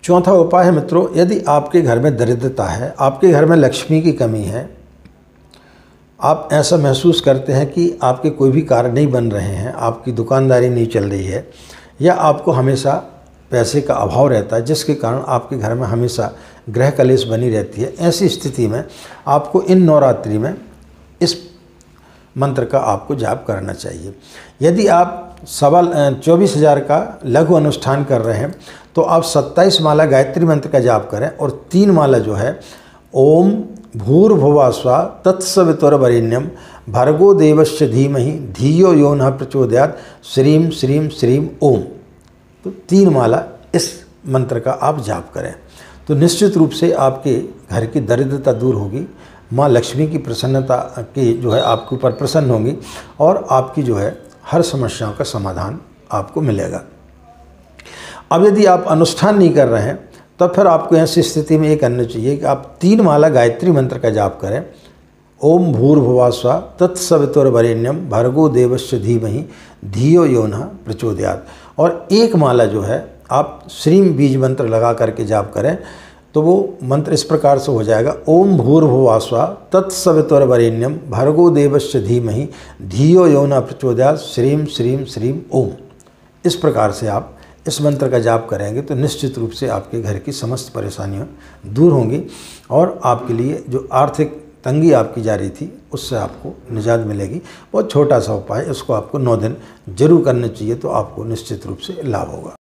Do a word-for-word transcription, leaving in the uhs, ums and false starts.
चौथा उपाय है मित्रों, यदि आपके घर में दरिद्रता है, आपके घर में लक्ष्मी की कमी है, आप ऐसा महसूस करते हैं कि आपके कोई भी कार्य नहीं बन रहे हैं, आपकी दुकानदारी नहीं चल रही है, या आपको हमेशा पैसे का अभाव रहता है जिसके कारण आपके घर में हमेशा ग्रह कलेश बनी रहती है, ऐसी स्थिति में आपको इन नवरात्रि में इस मंत्र का आपको जाप करना चाहिए। यदि आप सवा चौबीस हज़ार का लघु अनुष्ठान कर रहे हैं तो आप सत्ताईस माला गायत्री मंत्र का जाप करें और तीन माला जो है ओम भूर्भुवः स्वः तत्सवितुर्वरेण्यं भर्गो देवस्य धीमहि धियो यो नः प्रचोदयात् श्रीं श्रीं श्रीं ओम, तो तीन माला इस मंत्र का आप जाप करें तो निश्चित रूप से आपके घर की दरिद्रता दूर होगी, माँ लक्ष्मी की प्रसन्नता की जो है आपके ऊपर प्रसन्न होंगी और आपकी जो है हर समस्याओं का समाधान आपको मिलेगा। अब यदि आप अनुष्ठान नहीं कर रहे हैं तो फिर आपको ऐसी स्थिति में ये करना चाहिए कि आप तीन माला गायत्री मंत्र का जाप करें, ओम भूर्भुवः स्वः तत्सवितुर्वरेण्यं भर्गो देवस्य धीमहि धियो यो नः प्रचोदयात्, और एक माला जो है आप श्रीम बीज मंत्र लगा करके जाप करें तो वो मंत्र इस प्रकार से हो जाएगा, ओम भूर्भुवः स्वः तत्सवितुर्वरेण्यं भर्गो देवस्य धीमहि धियो यो नः प्रचोदयात् श्रीं श्रीं श्रीं ओम। इस प्रकार से आप इस मंत्र का जाप करेंगे तो निश्चित रूप से आपके घर की समस्त परेशानियां दूर होंगी और आपके लिए जो आर्थिक तंगी आपकी जा रही थी उससे आपको निजात मिलेगी। बहुत छोटा सा उपाय, इसको आपको नौ दिन जरूर करना चाहिए तो आपको निश्चित रूप से लाभ होगा।